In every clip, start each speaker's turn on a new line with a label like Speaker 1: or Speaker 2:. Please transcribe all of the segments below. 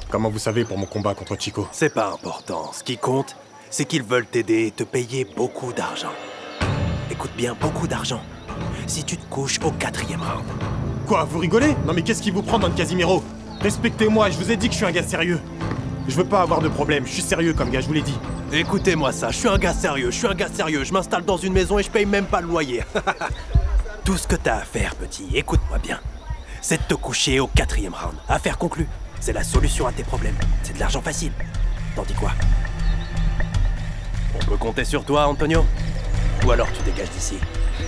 Speaker 1: Comment vous savez pour mon combat contre Chico?
Speaker 2: C'est pas important. Ce qui compte, c'est qu'ils veulent t'aider et te payer beaucoup d'argent. Écoute bien, beaucoup d'argent. Si tu te couches au 4e round.
Speaker 1: Quoi, vous rigolez? Non mais qu'est-ce qui vous prend dans le Casimiro? Respectez-moi, je vous ai dit que je suis un gars sérieux. Je veux pas avoir de problème, je suis sérieux comme gars, je vous l'ai dit.
Speaker 2: Écoutez-moi ça, je suis un gars sérieux, je m'installe dans une maison et je paye même pas le loyer. Tout ce que t'as à faire, petit, écoute-moi bien, c'est de te coucher au 4e round. Affaire conclue. C'est la solution à tes problèmes. C'est de l'argent facile. T'en dis quoi? On peut compter sur toi, Antonio? Ou alors tu dégages d'ici?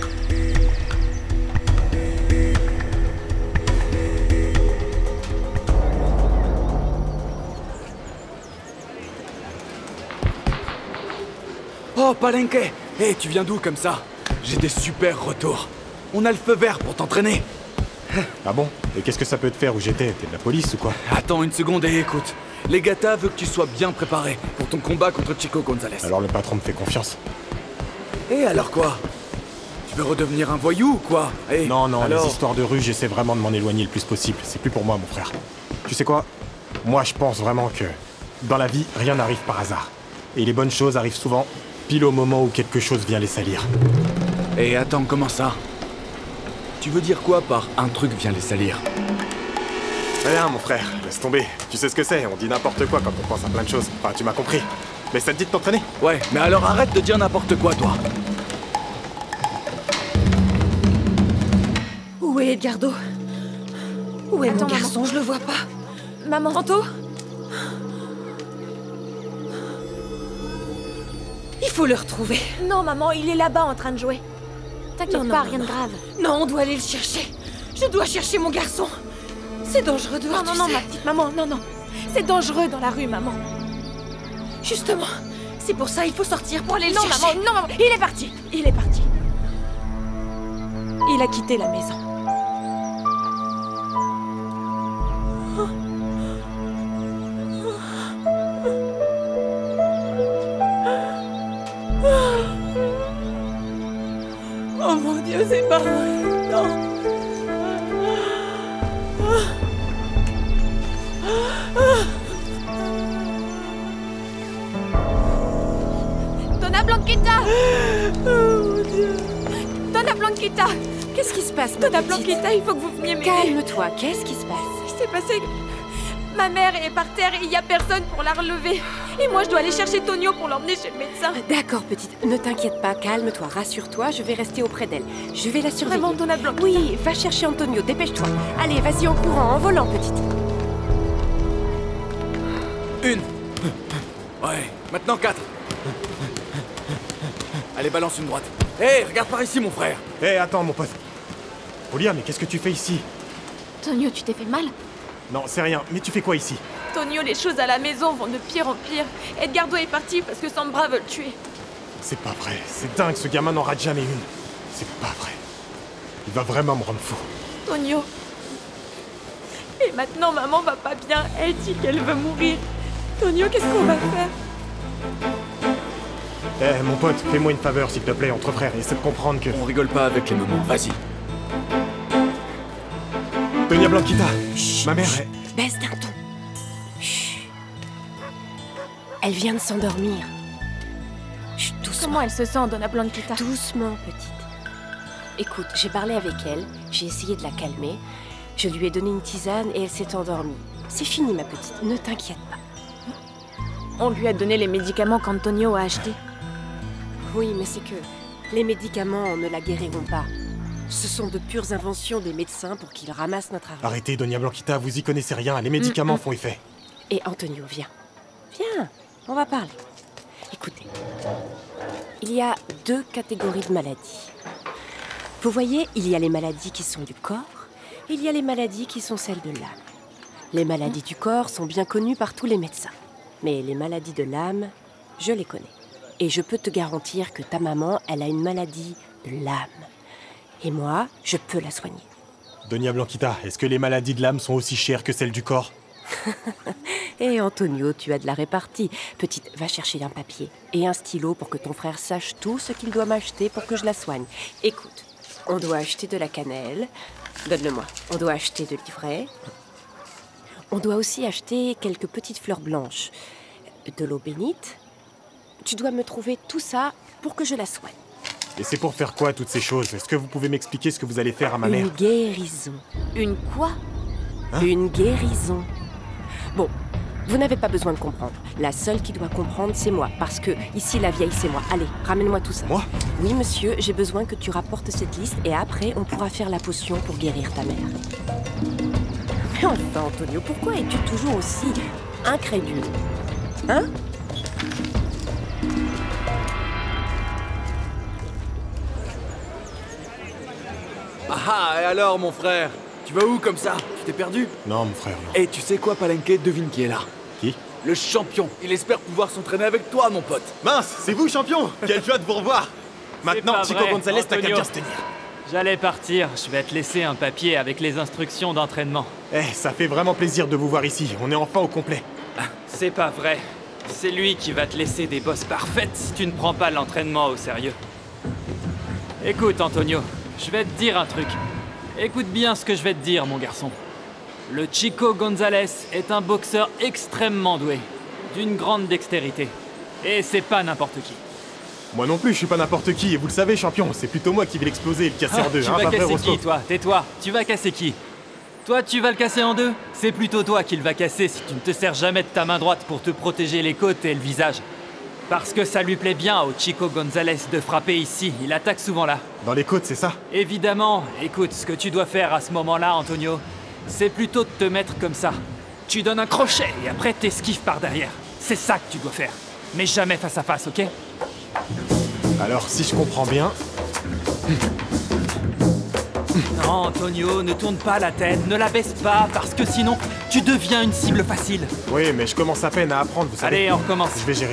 Speaker 3: Oh, Palenque! Hé, tu viens d'où comme ça? J'ai des super retours. On a le feu vert pour t'entraîner.
Speaker 1: Ah bon? Et qu'est-ce que ça peut te faire où j'étais? T'es de la police ou quoi?
Speaker 3: Attends une seconde et écoute. Legata veut que tu sois bien préparé pour ton combat contre Chico Gonzalez.
Speaker 1: Alors le patron me fait confiance.
Speaker 3: Et alors quoi? Tu veux redevenir un voyou ou quoi?
Speaker 1: Non,
Speaker 3: alors...
Speaker 1: les histoires de rue, j'essaie vraiment de m'en éloigner le plus possible. C'est plus pour moi, mon frère. Tu sais quoi? Moi, je pense vraiment que dans la vie, rien n'arrive par hasard. Et les bonnes choses arrivent souvent pile au moment où quelque chose vient les salir.
Speaker 3: Et attends, comment ça? Tu veux dire quoi par un truc vient les salir?
Speaker 1: Rien, mon frère, laisse tomber. Tu sais ce que c'est, on dit n'importe quoi quand on pense à plein de choses. Enfin, tu m'as compris. Mais ça te dit de t'entraîner?
Speaker 3: Ouais, mais alors arrête de dire n'importe quoi, toi.
Speaker 4: Où est Edgardo? Où est mon garçon? Je le vois pas. Maman. Tantôt? Il faut le retrouver.
Speaker 5: Non, maman, il est là-bas en train de jouer. T'inquiète pas, rien de grave.
Speaker 4: Non, on doit aller le chercher. Je dois chercher mon garçon. C'est dangereux dehors,
Speaker 5: Non, ma petite maman, non. C'est dangereux dans la rue, maman.
Speaker 4: Justement, c'est pour ça il faut sortir pour aller le chercher.
Speaker 5: Non, maman, il est parti. Il est parti. Il a quitté la maison.
Speaker 4: Oh mon Dieu, c'est pas vrai. Non.
Speaker 5: Donna Blanquita!
Speaker 4: Oh mon Dieu.
Speaker 5: Donna Blanquita!
Speaker 6: Qu'est-ce qui se passe, ma
Speaker 5: Donna
Speaker 6: petite?
Speaker 5: Blanquita, il faut que vous veniez m'aider.
Speaker 6: Calme-toi, qu'est-ce qui se passe?
Speaker 5: Il s'est passé... Ma mère est par terre et il y a personne pour la relever. Et moi, je dois aller chercher Tonio pour l'emmener chez le médecin.
Speaker 6: D'accord, petite, ne t'inquiète pas, calme-toi, rassure-toi, je vais rester auprès d'elle. Je vais la surveiller.
Speaker 5: Vraiment, Donna Blanquita?
Speaker 6: Oui, va chercher Antonio, dépêche-toi. Allez, vas-y en courant, en volant, petite.
Speaker 3: Une. Ouais, maintenant 4. Allez, balance une droite. Hé, regarde par ici, mon frère.
Speaker 1: Hé, attends, mon pote. Olia, mais qu'est-ce que tu fais ici?
Speaker 5: Tonio, tu t'es fait mal?
Speaker 1: Non, c'est rien, mais tu fais quoi ici?
Speaker 5: Tonio, les choses à la maison vont de pire en pire. Edgardo est parti parce que Sambra veut le tuer.
Speaker 1: C'est pas vrai, c'est dingue, ce gamin n'en rate jamais une. C'est pas vrai. Il va vraiment me rendre fou.
Speaker 5: Tonio. Et maintenant, maman va pas bien. Elle dit qu'elle veut mourir. Tonio, qu'est-ce qu'on va faire?
Speaker 1: Eh, mon pote, fais-moi une faveur, s'il te plaît, entre frères, essaie de comprendre que...
Speaker 3: On rigole pas avec les moments, vas-y.
Speaker 1: Doña Blanquita, ma mère est...
Speaker 6: Baisse d'un ton. Chut. Elle vient de s'endormir. Chut, doucement.
Speaker 5: Comment elle se sent, Donna Blanquita?
Speaker 6: Doucement, petite. Écoute, j'ai parlé avec elle, j'ai essayé de la calmer. Je lui ai donné une tisane et elle s'est endormie. C'est fini, ma petite, ne t'inquiète pas.
Speaker 5: On lui a donné les médicaments qu'Antonio a achetés.
Speaker 6: Oui, mais c'est que les médicaments ne la guériront pas. Ce sont de pures inventions des médecins pour qu'ils ramassent notre argent.
Speaker 1: Arrêtez, Doña Blanquita, vous y connaissez rien, les médicaments font effet.
Speaker 6: Et Antonio, viens. Viens, on va parler. Écoutez, il y a 2 catégories de maladies. Vous voyez, il y a les maladies qui sont du corps, et il y a les maladies qui sont celles de l'âme. Les maladies du corps sont bien connues par tous les médecins. Mais les maladies de l'âme, je les connais. Et je peux te garantir que ta maman, elle a une maladie de l'âme. Et moi, je peux la soigner.
Speaker 1: Doña Blanquita, est-ce que les maladies de l'âme sont aussi chères que celles du corps?
Speaker 6: Et Antonio, tu as de la répartie. Petite, va chercher un papier et un stylo pour que ton frère sache tout ce qu'il doit m'acheter pour que je la soigne. Écoute, on doit acheter de la cannelle. Donne-le-moi. On doit acheter de l'ivraie. On doit aussi acheter quelques petites fleurs blanches, de l'eau bénite. Tu dois me trouver tout ça pour que je la soigne.
Speaker 1: Et c'est pour faire quoi, toutes ces choses? Est-ce que vous pouvez m'expliquer ce que vous allez faire à ma mère?
Speaker 6: Une guérison.
Speaker 5: Une quoi?
Speaker 1: Hein?
Speaker 6: Une guérison. Bon, vous n'avez pas besoin de comprendre. La seule qui doit comprendre, c'est moi. Parce que ici, la vieille, c'est moi. Allez, ramène-moi tout ça.
Speaker 1: Moi?
Speaker 6: Oui, monsieur, j'ai besoin que tu rapportes cette liste et après, on pourra faire la potion pour guérir ta mère. Mais enfin, Antonio, pourquoi es-tu toujours aussi incrédule? Hein?
Speaker 3: Ah, et alors, mon frère? Tu vas où comme ça? Tu t'es perdu?
Speaker 1: Non, mon frère, non.
Speaker 3: Et tu sais quoi, Palenque? Devine qui est là.
Speaker 1: Qui?
Speaker 3: Le champion. Il espère pouvoir s'entraîner avec toi, mon pote.
Speaker 1: Mince, c'est vous, champion! Quelle joie de vous revoir! Maintenant,
Speaker 7: pas
Speaker 1: Chico
Speaker 7: vrai,
Speaker 1: Gonzalez n'a qu'à
Speaker 7: Antonio.
Speaker 1: bien se tenir.
Speaker 7: J'allais partir, je vais te laisser un papier avec les instructions d'entraînement.
Speaker 1: Eh, ça fait vraiment plaisir de vous voir ici. On est enfin au complet.
Speaker 7: C'est pas vrai. C'est lui qui va te laisser des bosses parfaites si tu ne prends pas l'entraînement au sérieux. Écoute, Antonio, je vais te dire un truc. Écoute bien ce que je vais te dire, mon garçon. Le Chico Gonzalez est un boxeur extrêmement doué, d'une grande dextérité. Et c'est pas n'importe qui.
Speaker 1: Moi non plus, je suis pas n'importe qui, et vous le savez, champion, c'est plutôt moi qui vais l'exploser et le casser en deux,
Speaker 7: Tu
Speaker 1: hein,
Speaker 7: vas
Speaker 1: pas vrai,
Speaker 7: casser
Speaker 1: Roscoe?
Speaker 7: qui, toi? Tais-toi. Tu vas casser qui? Toi, tu vas le casser en deux? C'est plutôt toi qui le va casser si tu ne te sers jamais de ta main droite pour te protéger les côtes et le visage. Parce que ça lui plaît bien au Chico Gonzalez de frapper ici, il attaque souvent là.
Speaker 1: Dans les côtes, c'est ça?
Speaker 7: Évidemment, écoute, ce que tu dois faire à ce moment-là, Antonio, c'est plutôt de te mettre comme ça. Tu donnes un crochet et après t'esquives par derrière. C'est ça que tu dois faire. Mais jamais face à face, ok?
Speaker 1: Alors, si je comprends bien...
Speaker 7: Non, Antonio, ne tourne pas la tête, ne la baisse pas, parce que sinon, tu deviens une cible facile.
Speaker 1: Oui, mais je commence à peine à apprendre, vous savez.
Speaker 7: Allez, on recommence.
Speaker 1: Je vais gérer.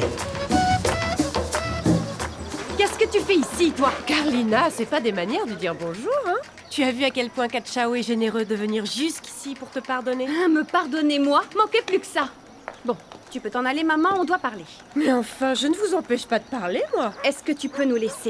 Speaker 5: Qu'est-ce que tu fais ici, toi?
Speaker 6: Carlina, c'est pas des manières de dire bonjour, hein? Tu as vu à quel point Cachao est généreux de venir jusqu'ici pour te pardonner?
Speaker 5: Ah, me pardonnez, moi? Manquait plus que ça. Bon, tu peux t'en aller, maman, on doit parler.
Speaker 6: Mais enfin, je ne vous empêche pas de parler, moi.
Speaker 5: Est-ce que tu peux nous laisser?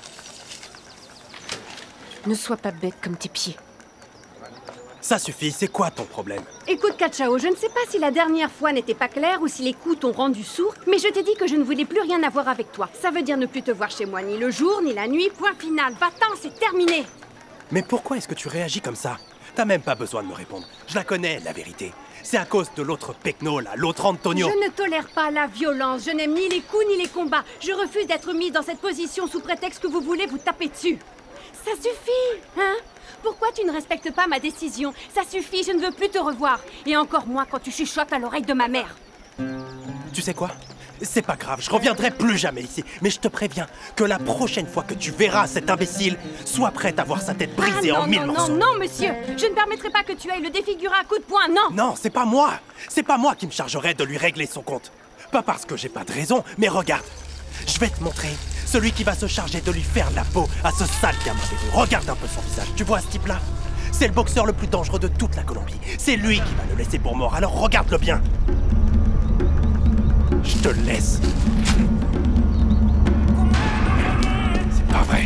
Speaker 6: Ne sois pas bête comme tes pieds.
Speaker 2: Ça suffit, c'est quoi ton problème?
Speaker 5: Écoute, Cachao, je ne sais pas si la dernière fois n'était pas claire ou si les coups t'ont rendu sourd, mais je t'ai dit que je ne voulais plus rien avoir avec toi. Ça veut dire ne plus te voir chez moi ni le jour ni la nuit, point final. Va-t'en, c'est terminé.
Speaker 2: Mais pourquoi est-ce que tu réagis comme ça? T'as même pas besoin de me répondre. Je la connais, la vérité. C'est à cause de l'autre Pecno, là, l'autre Antonio.
Speaker 5: Je ne tolère pas la violence. Je n'aime ni les coups ni les combats. Je refuse d'être mise dans cette position sous prétexte que vous voulez vous taper dessus. Ça suffit, hein? Pourquoi tu ne respectes pas ma décision? Ça suffit, je ne veux plus te revoir. Et encore moins quand tu chuchotes à l'oreille de ma mère.
Speaker 2: Tu sais quoi? C'est pas grave, je reviendrai plus jamais ici. Mais je te préviens que la prochaine fois que tu verras cet imbécile, sois prête à voir sa tête brisée en mille morceaux.
Speaker 5: Non, monsieur. Je ne permettrai pas que tu ailles le défigurer à coups de poing, non.
Speaker 2: Non, c'est pas moi. C'est pas moi qui me chargerai de lui régler son compte. Pas parce que j'ai pas de raison, mais regarde. Je vais te montrer celui qui va se charger de lui faire la peau à ce sale gamin des rues. Regarde un peu son visage. Tu vois ce type-là? C'est le boxeur le plus dangereux de toute la Colombie. C'est lui qui va le laisser pour mort, alors regarde-le bien. Je te laisse. C'est pas vrai.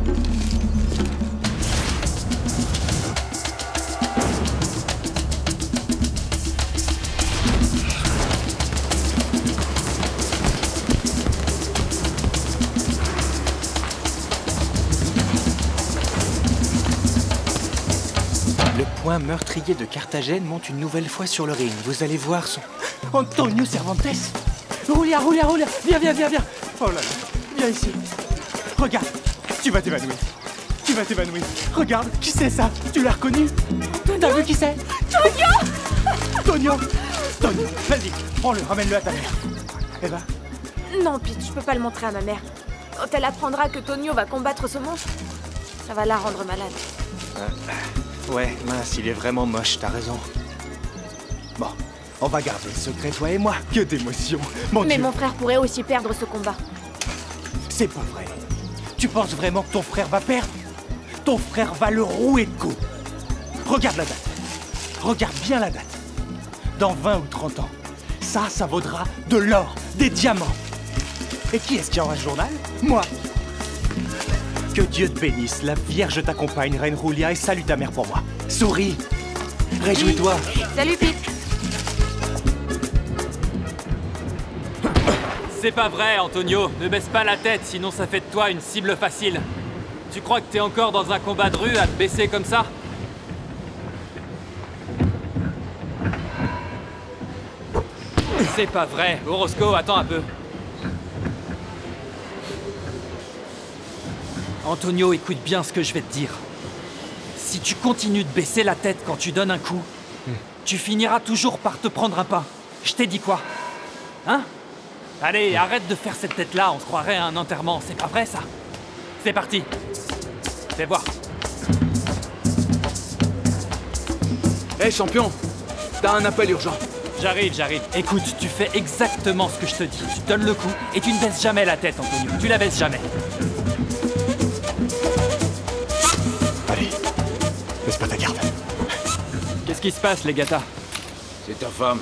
Speaker 8: Le point meurtrier de Carthagène monte une nouvelle fois sur le ring. Vous allez voir son... Antonio Cervantes! Roulia, viens, viens!
Speaker 1: Oh là là, viens ici. Regarde, tu vas t'évanouir. Tu vas t'évanouir. Regarde, qui c'est ça? Tu l'as reconnu? T'as vu qui c'est? Tonio! Tonio, vas-y, prends-le, ramène-le à ta mère. Eva?
Speaker 5: Non, Pete, je peux pas le montrer à ma mère. Quand elle apprendra que Tonio va combattre ce monstre, ça va la rendre malade.
Speaker 8: Ouais, mince, il est vraiment moche, t'as raison.
Speaker 1: Bon, on va garder le secret, toi et moi. Que d'émotion, mon
Speaker 5: Mais
Speaker 1: Dieu.
Speaker 5: mon frère pourrait aussi perdre ce combat.
Speaker 1: C'est pas vrai. Tu penses vraiment que ton frère va perdre? Ton frère va le rouer de coups. Regarde la date. Regarde bien la date. Dans 20 ou 30 ans, ça vaudra de l'or, des diamants. Et qui est-ce qui aura ce journal? Moi. Que Dieu te bénisse, la Vierge t'accompagne, Reine Roulia, et salue ta mère pour moi. Souris. Réjouis-toi.
Speaker 5: Salut, Pete.
Speaker 7: C'est pas vrai, Antonio. Ne baisse pas la tête, sinon ça fait de toi une cible facile. Tu crois que t'es encore dans un combat de rue à te baisser comme ça? C'est pas vrai. Orozco, attends un peu. Antonio, écoute bien ce que je vais te dire. Si tu continues de baisser la tête quand tu donnes un coup, tu finiras toujours par te prendre un pas. Je t'ai dit quoi? Hein? Allez, arrête de faire cette tête-là, on se croirait à un enterrement. C'est pas vrai, ça? C'est parti. Fais voir.
Speaker 3: Hé, champion, t'as un appel urgent.
Speaker 7: J'arrive. Écoute, tu fais exactement ce que je te dis. Tu donnes le coup et tu ne baisses jamais la tête, Antonio. Tu la baisses jamais.
Speaker 1: Allez, laisse pas ta garde.
Speaker 7: Qu'est-ce qui se passe, les gâtas?
Speaker 3: C'est ta femme.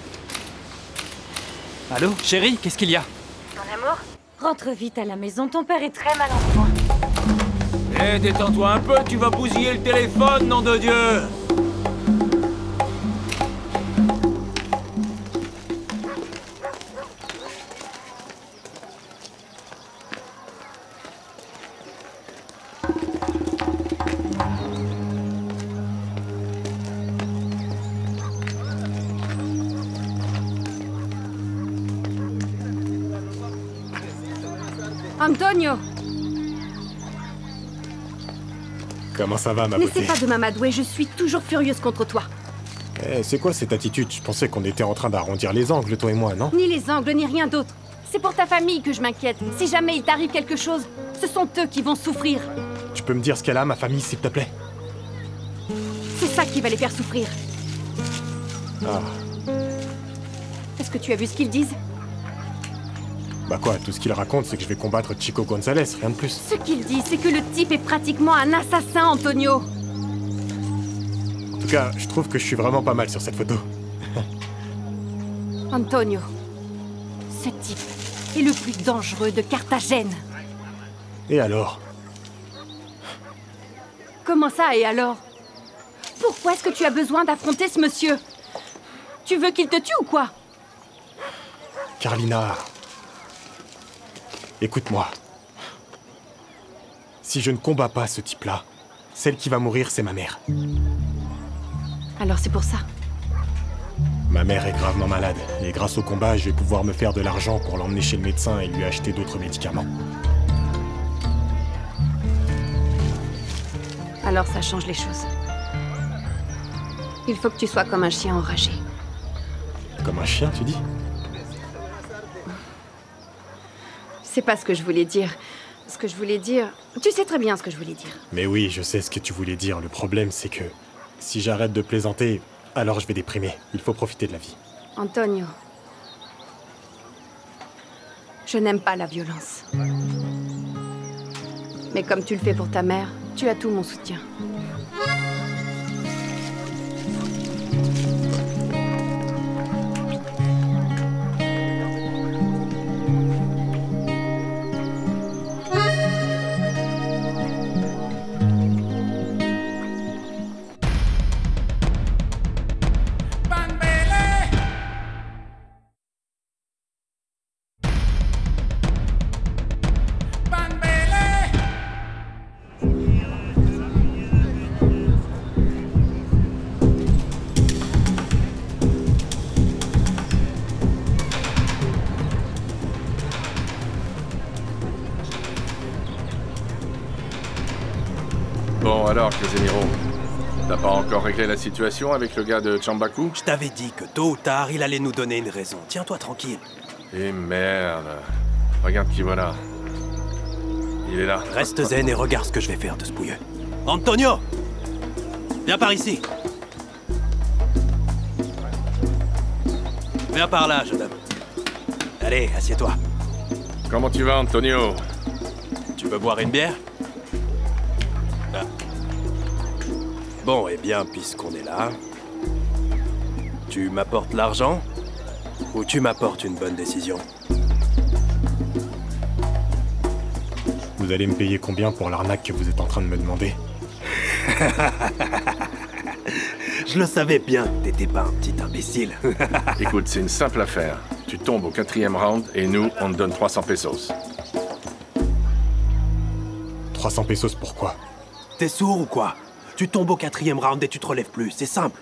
Speaker 7: Allô, chérie, qu'est-ce qu'il y a?
Speaker 5: Mon amour? Rentre vite à la maison, ton père est très mal en point.
Speaker 3: Hé, détends-toi un peu, tu vas bousiller le téléphone, nom de Dieu!
Speaker 5: Antonio!
Speaker 1: Comment ça va, ma
Speaker 5: N'essaie
Speaker 1: beauté?
Speaker 5: pas de m'amadouer, je suis toujours furieuse contre toi.
Speaker 1: Eh, c'est quoi cette attitude? Je pensais qu'on était en train d'arrondir les angles, toi et moi, non?
Speaker 5: Ni les angles, ni rien d'autre. C'est pour ta famille que je m'inquiète. Si jamais il t'arrive quelque chose, ce sont eux qui vont souffrir.
Speaker 1: Tu peux me dire ce qu'elle a, ma famille, s'il te plaît?
Speaker 5: C'est ça qui va les faire souffrir.
Speaker 1: Ah,
Speaker 5: Est-ce que tu as vu ce qu'ils disent?
Speaker 1: bah quoi, tout ce qu'il raconte, c'est que je vais combattre Chico Gonzalez, rien de plus.
Speaker 5: Ce qu'ils disent, c'est que le type est pratiquement un assassin, Antonio.
Speaker 1: En tout cas, je trouve que je suis vraiment pas mal sur cette photo.
Speaker 5: Antonio, ce type est le plus dangereux de Carthagène.
Speaker 1: Et alors?
Speaker 5: Comment ça, et alors? Pourquoi est-ce que tu as besoin d'affronter ce monsieur? Tu veux qu'il te tue ou quoi?
Speaker 1: Carlina... Écoute-moi. Si je ne combats pas ce type-là, celle qui va mourir, c'est ma mère.
Speaker 5: Alors c'est pour ça.
Speaker 1: Ma mère est gravement malade, et grâce au combat, je vais pouvoir me faire de l'argent pour l'emmener chez le médecin et lui acheter d'autres médicaments.
Speaker 5: Alors ça change les choses. Il faut que tu sois comme un chien enragé.
Speaker 1: Comme un chien, tu dis?
Speaker 5: C'est pas ce que je voulais dire. Ce que je voulais dire... Tu sais très bien ce que je voulais dire.
Speaker 1: Mais oui, je sais ce que tu voulais dire. Le problème, c'est que si j'arrête de plaisanter, alors je vais déprimer. Il faut profiter de la vie.
Speaker 5: Antonio. Je n'aime pas la violence. Mais comme tu le fais pour ta mère, tu as tout mon soutien.
Speaker 9: Bon alors, Casemiro, t'as pas encore réglé la situation avec le gars de Chambaku?
Speaker 2: Je t'avais dit que tôt ou tard, il allait nous donner une raison. Tiens-toi tranquille.
Speaker 9: Et merde. Regarde qui voilà. Il est là.
Speaker 2: Reste zen et regarde ce que je vais faire de ce bouilleux. Antonio! Viens par ici. Viens par là, jeune homme. Allez, assieds-toi.
Speaker 9: Comment tu vas, Antonio?
Speaker 2: Tu veux boire une bière? Ah. Bon, eh bien, puisqu'on est là, tu m'apportes l'argent ou tu m'apportes une bonne décision?
Speaker 1: Vous allez me payer combien pour l'arnaque que vous êtes en train de me demander?
Speaker 2: Je le savais bien que t'étais pas un petit imbécile.
Speaker 9: Écoute, c'est une simple affaire. Tu tombes au 4e round et nous, on te donne 300 pesos.
Speaker 1: 300 pesos pourquoi?
Speaker 2: T'es sourd ou quoi? Tu tombes au 4e round et tu te relèves plus, c'est simple.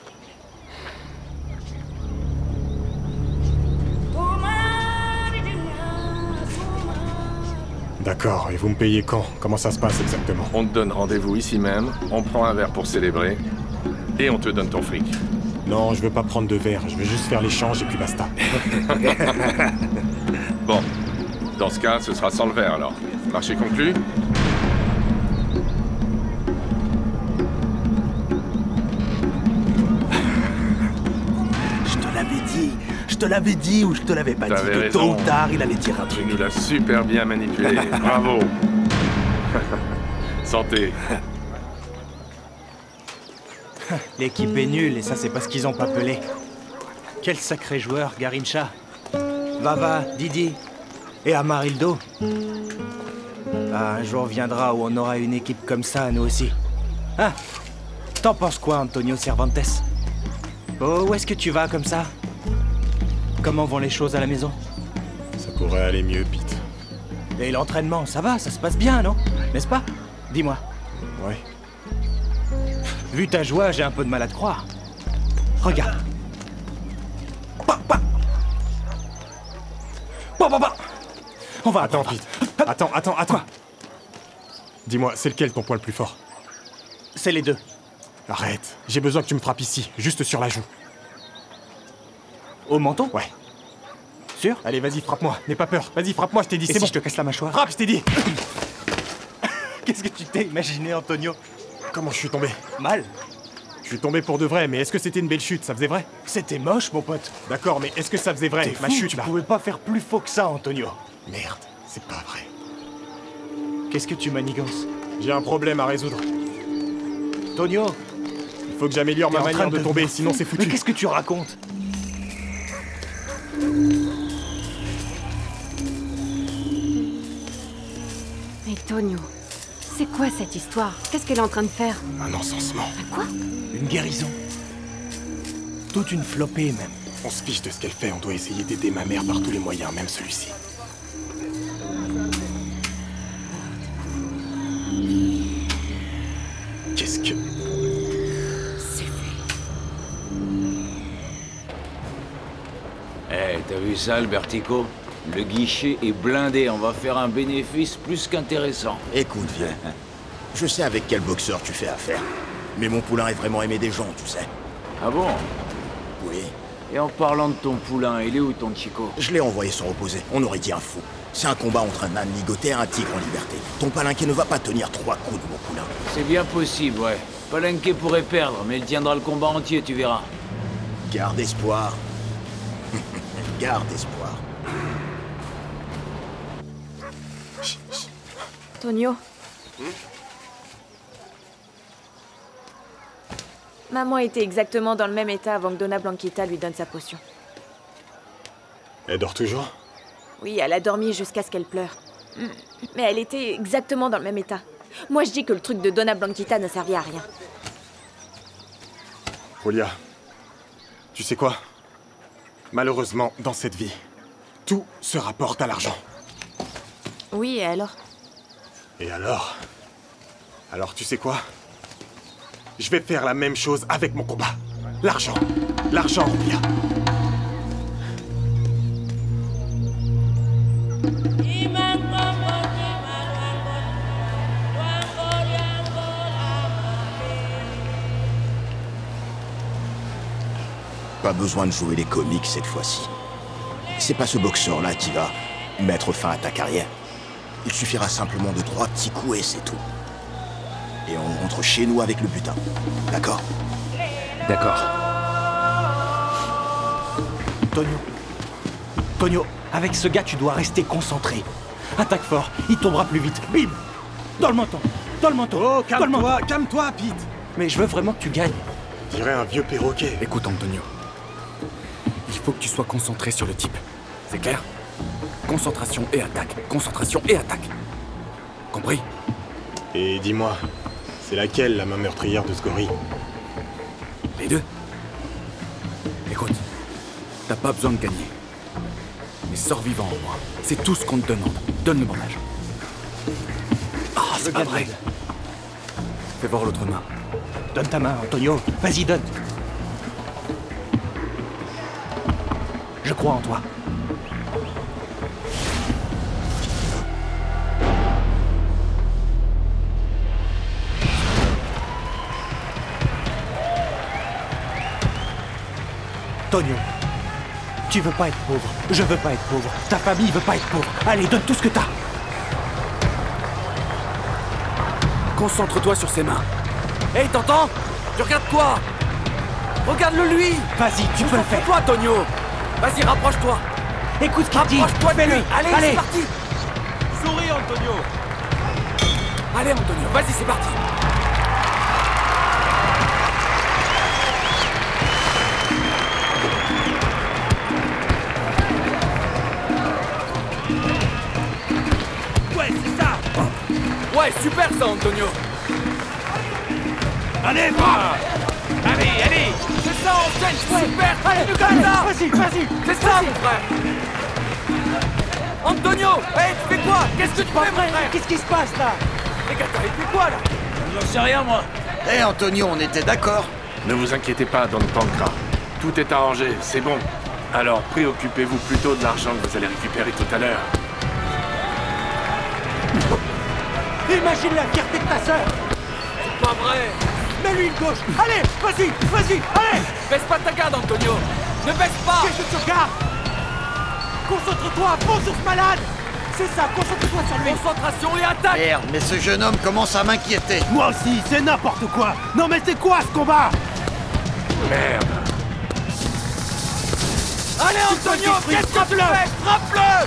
Speaker 1: D'accord, et vous me payez quand? Comment ça se passe exactement?
Speaker 9: On te donne rendez-vous ici même, on prend un verre pour célébrer, et on te donne ton fric.
Speaker 1: Non, je veux pas prendre de verre, je veux juste faire l'échange et puis basta.
Speaker 9: Bon, dans ce cas, ce sera sans le verre alors. Marché conclu?
Speaker 2: Je te l'avais dit ou je te l'avais pas dit
Speaker 9: T'avais
Speaker 2: que tôt
Speaker 9: raison.
Speaker 2: ou tard, il allait dire un
Speaker 9: Tu
Speaker 2: truc.
Speaker 9: nous l'as super bien manipulé, bravo. Santé.
Speaker 8: L'équipe est nulle et ça c'est parce qu'ils ont pas pelé. Quel sacré joueur, Garincha. Vava, Didi et Amarildo. Ah, un jour viendra où on aura une équipe comme ça, nous aussi. Hein? T'en penses quoi, Antonio Cervantes? Oh, où est-ce que tu vas comme ça? Comment vont les choses à la maison?
Speaker 1: Ça pourrait aller mieux, Pete.
Speaker 8: Et l'entraînement, ça va, ça se passe bien, non? N'est-ce pas? Dis-moi.
Speaker 1: Ouais.
Speaker 8: Vu ta joie, j'ai un peu de mal à te croire. Regarde. Bah, bah. Bah, bah, bah. On va
Speaker 1: Attends,
Speaker 8: attendre.
Speaker 1: Pete. Attends.
Speaker 8: Quoi?
Speaker 1: Dis-moi, c'est lequel ton point le plus fort?
Speaker 8: C'est les deux.
Speaker 1: Arrête. J'ai besoin que tu me frappes ici, juste sur la joue.
Speaker 8: Au menton?
Speaker 1: Ouais.
Speaker 8: Sûr?
Speaker 1: Allez, vas-y, frappe-moi. N'aie pas peur. Vas-y, frappe-moi, je t'ai dit,
Speaker 8: Et
Speaker 1: c'est
Speaker 8: si
Speaker 1: bon.
Speaker 8: je te casse la mâchoire?
Speaker 1: Frappe, je t'ai dit.
Speaker 8: Qu'est-ce que tu t'es imaginé, Antonio?
Speaker 1: Comment je suis tombé?
Speaker 8: Mal.
Speaker 1: Je suis tombé pour de vrai, mais est-ce que c'était une belle chute? Ça faisait vrai?
Speaker 8: C'était moche, mon pote.
Speaker 1: D'accord, mais est-ce que ça faisait vrai,
Speaker 8: T'es
Speaker 1: ma
Speaker 8: fou,
Speaker 1: chute,
Speaker 8: tu
Speaker 1: là?
Speaker 8: pouvais pas faire plus faux que ça, Antonio.
Speaker 1: Merde, c'est pas vrai.
Speaker 8: Qu'est-ce que tu manigances?
Speaker 1: J'ai un problème à résoudre.
Speaker 8: Antonio,
Speaker 1: Il faut que j'améliore ma
Speaker 8: t'es en train
Speaker 1: manière de tomber,
Speaker 8: devenir
Speaker 1: sinon
Speaker 8: fou.
Speaker 1: c'est
Speaker 8: Mais
Speaker 1: foutu.
Speaker 8: qu'est-ce que tu racontes?
Speaker 5: Mais Tonio, c'est quoi cette histoire? Qu'est-ce qu'elle est en train de faire?
Speaker 1: Un encensement.
Speaker 5: Quoi?
Speaker 8: Une guérison. Toute une flopée, même.
Speaker 1: On se fiche de ce qu'elle fait, on doit essayer d'aider ma mère par tous les moyens, même celui-ci. Qu'est-ce que...
Speaker 5: C'est fait.
Speaker 10: Eh, t'as vu ça, Albertico? Le guichet est blindé, on va faire un bénéfice plus qu'intéressant.
Speaker 11: Écoute, vieux, je sais avec quel boxeur tu fais affaire. Mais mon poulain est vraiment aimé des gens, tu sais.
Speaker 10: Ah bon?
Speaker 11: Oui.
Speaker 10: Et en parlant de ton poulain, il est où ton chico?
Speaker 11: Je l'ai envoyé se reposer. On aurait dit un fou. C'est un combat entre un âne ligoté et un tigre en liberté. Ton palinqué ne va pas tenir 3 coups de mon poulain.
Speaker 10: C'est bien possible, ouais. Palenque pourrait perdre, mais il tiendra le combat entier, tu verras.
Speaker 11: Garde espoir. Garde espoir.
Speaker 4: Tonio. Maman était exactement dans le même état avant que Donna Blanquita lui donne sa potion.
Speaker 1: Elle dort toujours?
Speaker 4: Oui, elle a dormi jusqu'à ce qu'elle pleure. Mais elle était exactement dans le même état. Moi, je dis que le truc de Donna Blanquita ne servait à rien.
Speaker 1: Julia, tu sais quoi? Malheureusement, dans cette vie, tout se rapporte à l'argent.
Speaker 4: Oui, et alors?
Speaker 1: Et alors? Alors tu sais quoi? Je vais faire la même chose avec mon combat. L'argent. L'argent, Julia.
Speaker 11: Pas besoin de jouer les comiques cette fois-ci. C'est pas ce boxeur-là qui va mettre fin à ta carrière. Il suffira simplement de 3 petits coups et c'est tout. Et on rentre chez nous avec le butin. D'accord?
Speaker 8: D'accord. Tonio, avec ce gars, tu dois rester concentré. Attaque fort, il tombera plus vite. Bim! Dans le menton! Dans le menton!
Speaker 1: Oh,
Speaker 8: Dans le menton.
Speaker 1: calme-toi, Pete.
Speaker 8: Mais je veux vraiment que tu gagnes.
Speaker 1: Dirais un vieux perroquet.
Speaker 3: Écoute, Antonio. Il faut que tu sois concentré sur le type. C'est clair? Concentration et attaque. Concentration et attaque. Compris?
Speaker 1: Et dis-moi, c'est laquelle la main meurtrière de ce gorille?
Speaker 3: Les deux. Écoute, t'as pas besoin de gagner. Et sors vivant au moins. C'est tout ce qu'on te demande. Donne le bandage. Ah, c'est pas vrai. Fais voir l'autre main.
Speaker 8: Donne ta main, Antonio. Vas-y, donne. Je crois en toi. Tonio, tu veux pas être pauvre. Je veux pas être pauvre. Ta famille veut pas être pauvre. Allez, donne tout ce que t'as.
Speaker 3: Concentre-toi sur ses mains. Hey, t'entends? Tu regardes quoi? Regarde-le lui.
Speaker 8: Vas-y, tu peux le faire.
Speaker 3: Toi, Tonio. Vas-y, rapproche-toi.
Speaker 8: Écoute ce qu'il dit.
Speaker 3: Rapproche-toi de lui. Allez,
Speaker 8: Allez.
Speaker 3: c'est parti.
Speaker 2: Souris, Antonio.
Speaker 3: Allez, Antonio, vas-y, c'est parti.
Speaker 2: Ouais, c'est ça.
Speaker 3: Ouais, super ça, Antonio.
Speaker 2: Allez, va. Allez.
Speaker 3: C'est ça, enchaîne. Super.
Speaker 8: Allez, vas-y.
Speaker 3: C'est ça, mon frère. Antonio, hey, tu fais quoi? Qu'est-ce que tu fais, mon frère?
Speaker 8: Qu'est-ce qui se passe là?
Speaker 3: Les gars, il fait quoi là?
Speaker 2: J'en sais rien, moi.
Speaker 11: Hé Antonio, on était d'accord.
Speaker 9: Ne vous inquiétez pas, Don Pancra. Tout est arrangé, c'est bon. Alors, préoccupez-vous plutôt de l'argent que vous allez récupérer tout à l'heure.
Speaker 8: Imagine la fierté de ta sœur.
Speaker 3: C'est pas vrai.
Speaker 8: Mets-lui une gauche. Allez, vas-y, allez.
Speaker 3: Baisse pas ta garde, Antonio. Ne baisse pas.
Speaker 8: Qu'est-ce que tu regardes? Concentre-toi à fond sur ce malade. C'est ça, concentre-toi sur lui.
Speaker 3: Concentration et attaque.
Speaker 11: Merde, mais ce jeune homme commence à m'inquiéter.
Speaker 8: Moi aussi, c'est n'importe quoi. Non mais c'est quoi ce combat?
Speaker 9: Merde.
Speaker 3: Allez, Antonio, qu'est-ce que tu fais? Frappe-le.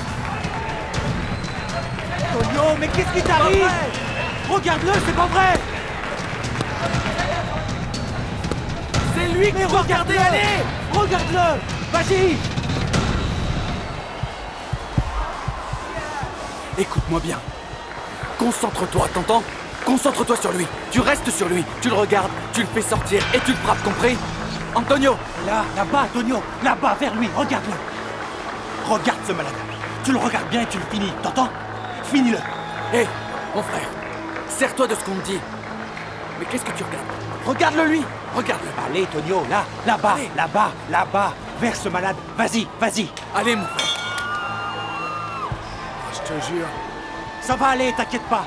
Speaker 8: Antonio, mais qu'est-ce qui t'arrive? Regarde-le, c'est pas vrai.
Speaker 3: C'est lui qui faut regarder, allez.
Speaker 8: Regarde-le. Vas-y. Écoute-moi bien. Concentre-toi, t'entends? Concentre-toi sur lui. Tu restes sur lui. Tu le regardes, tu le fais sortir et tu le frappes, compris? Antonio! Là-bas, Antonio. Là-bas, vers lui. Regarde-le. Regarde ce malade. Tu le regardes bien et tu le finis. T'entends? Finis-le. Hé, mon frère. Sers-toi de ce qu'on te dit. Mais qu'est-ce que tu regardes? Regarde-le lui. Regarde-le. Allez, Tonio, là-bas, là-bas, vers ce malade. Vas-y. Allez, mon frère. Je te jure. Ça va aller, t'inquiète pas.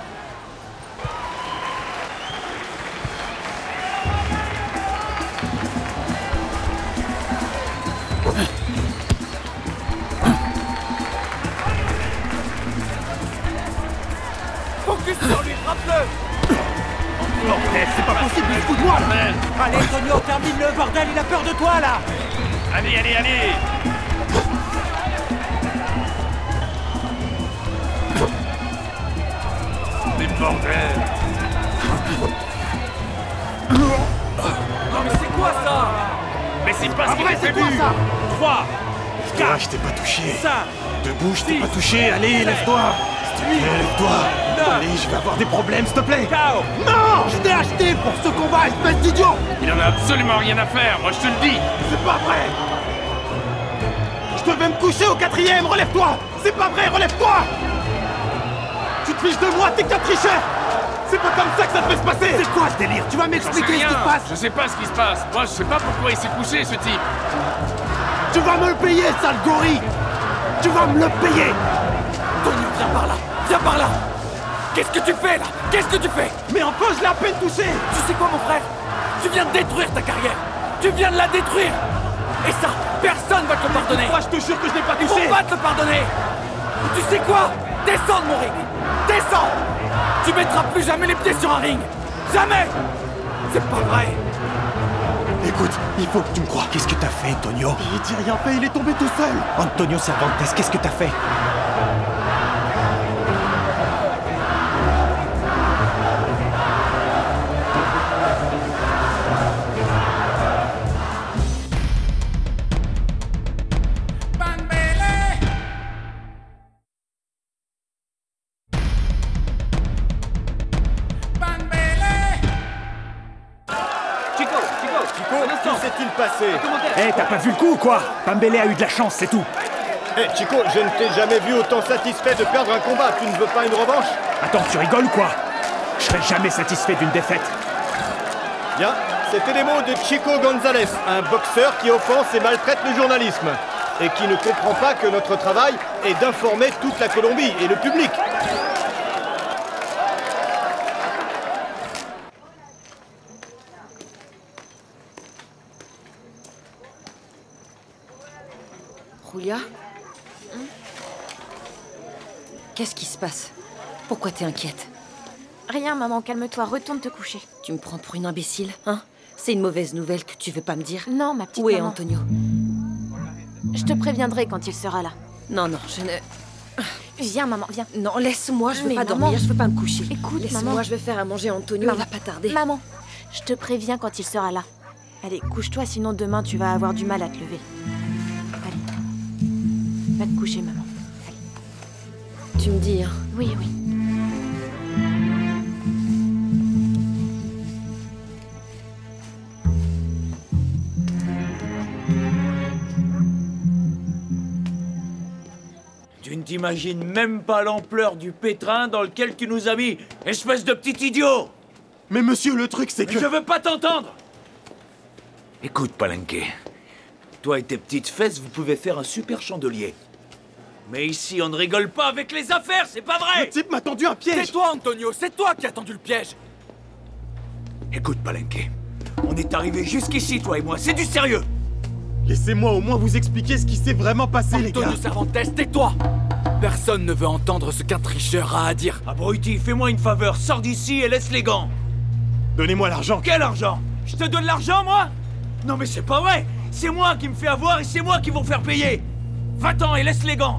Speaker 3: Focus sur lui, frappe-le.
Speaker 8: Bordel, c'est pas possible, il se fout de moi là. Allez, Tonio, termine-le, bordel, il a peur de toi là.
Speaker 2: Allez. Mais bordel.
Speaker 3: Non mais c'est quoi ça?
Speaker 2: Mais c'est pas ce qu'il a
Speaker 8: c'est
Speaker 2: prévu.
Speaker 8: quoi ça?
Speaker 2: 3,
Speaker 1: Toi, je t'ai pas touché.
Speaker 2: ça.
Speaker 1: Debout, je t'ai pas touché. Allez, lève-toi. Lève-toi. Allez, je vais avoir des problèmes, s'il te plaît.
Speaker 2: KO.
Speaker 8: Non, je t'ai acheté pour ce combat, espèce d'idiot.
Speaker 9: Il en a absolument rien à faire, moi je te le dis.
Speaker 8: C'est pas vrai. Je devais me coucher au 4e, relève-toi. C'est pas vrai, relève-toi. Tu te fiches de moi, t'es qu'un tricheur. C'est pas comme ça que ça devait se passer. C'est quoi ce délire? Tu vas
Speaker 9: J'en sais
Speaker 8: m'expliquer ce
Speaker 9: rien.
Speaker 8: qui se passe?
Speaker 9: Je sais pas ce qui se passe. Moi je sais pas pourquoi il s'est couché, ce type.
Speaker 8: Tu vas me le payer, sale gorille. Tu vas me le payer.
Speaker 3: Tonio, viens par là. Qu'est-ce que tu fais là? Qu'est-ce que tu fais?
Speaker 8: Mais enfin, je l'ai à peine touché.
Speaker 3: Tu sais quoi, mon frère? Tu viens de détruire ta carrière. Tu viens de la détruire. Et ça, personne va te le pardonner.
Speaker 8: Moi, je te jure que je l'ai pas
Speaker 3: Ils
Speaker 8: touché.
Speaker 3: vont pas te le pardonner. Tu sais quoi? Descends de mon ring. Descends. Tu mettras plus jamais les pieds sur un ring. Jamais. C'est pas vrai.
Speaker 8: Écoute, il faut que tu me crois. Qu'est-ce que t'as fait, Antonio? Il dit rien fait, il est tombé tout seul. Antonio Cervantes, qu'est-ce que t'as fait?
Speaker 2: Chico, que s'est-il passé?
Speaker 8: Eh, t'as pas vu le coup ou quoi? Pambélé a eu de la chance, c'est tout.
Speaker 12: Hé, Chico, je ne t'ai jamais vu autant satisfait de perdre un combat. Tu ne veux pas une revanche?
Speaker 13: Attends, tu rigoles ou quoi? Je serai jamais satisfait d'une défaite.
Speaker 12: Bien, c'était les mots de Chico González, un boxeur qui offense et maltraite le journalisme. Et qui ne comprend pas que notre travail est d'informer toute la Colombie et le public.
Speaker 6: Julia? Qu'est-ce qui se passe? Pourquoi t'es inquiète?
Speaker 4: Rien, maman, calme-toi, retourne te coucher.
Speaker 6: Tu me prends pour une imbécile, hein? C'est une mauvaise nouvelle que tu veux pas me dire?
Speaker 4: Non, ma petite
Speaker 6: Où est
Speaker 4: maman.
Speaker 6: Antonio?
Speaker 4: Je te préviendrai quand il sera là.
Speaker 6: Non, non, je ne...
Speaker 4: Viens, maman, viens.
Speaker 6: Non, laisse-moi, je veux
Speaker 4: Mais
Speaker 6: pas
Speaker 4: maman,
Speaker 6: dormir, je veux pas me coucher.
Speaker 4: Écoute,
Speaker 6: laisse-moi,
Speaker 4: maman.
Speaker 6: je vais faire à manger à Antonio, il va pas tarder.
Speaker 4: Maman, je te préviens quand il sera là. Allez, couche-toi, sinon demain tu vas avoir du mal à te lever. Allez. Va te coucher, maman. Allez.
Speaker 6: Tu me dis, hein?
Speaker 4: Oui, oui.
Speaker 10: Tu ne t'imagines même pas l'ampleur du pétrin dans lequel tu nous as mis, espèce de petit idiot!
Speaker 1: Mais monsieur, le truc c'est que...
Speaker 10: Je veux pas t'entendre! Écoute, Palenque. Toi et tes petites fesses, vous pouvez faire un super chandelier. Mais ici, on ne rigole pas avec les affaires, c'est pas vrai!
Speaker 1: Le type m'a tendu un piège!
Speaker 3: C'est toi, Antonio, c'est toi qui as tendu le piège!
Speaker 10: Écoute, Palenque. On est arrivé jusqu'ici, toi et moi, c'est du sérieux!
Speaker 1: Laissez-moi au moins vous expliquer ce qui s'est vraiment passé, les gars!
Speaker 3: Antonio Cervantes, tais-toi! Personne ne veut entendre ce qu'un tricheur a à dire.
Speaker 10: Abruti, fais-moi une faveur, sors d'ici et laisse les gants!
Speaker 1: Donnez-moi l'argent!
Speaker 10: Quel argent? Je te donne l'argent, moi? Non mais c'est pas vrai! C'est moi qui me fais avoir et c'est moi qui vont faire payer! Va-t'en et laisse les gants!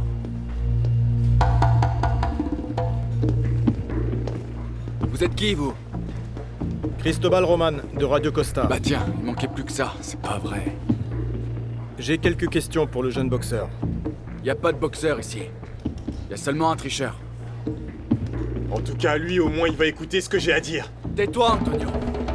Speaker 3: Vous êtes qui, vous?
Speaker 12: Cristobal Roman, de Radio Costa.
Speaker 3: Bah tiens, il manquait plus que ça, c'est pas vrai.
Speaker 12: J'ai quelques questions pour le jeune boxeur.
Speaker 3: Y a pas de boxeur ici. Y a seulement un tricheur.
Speaker 1: En tout cas, lui, au moins, il va écouter ce que j'ai à dire.
Speaker 3: Tais-toi, Antonio.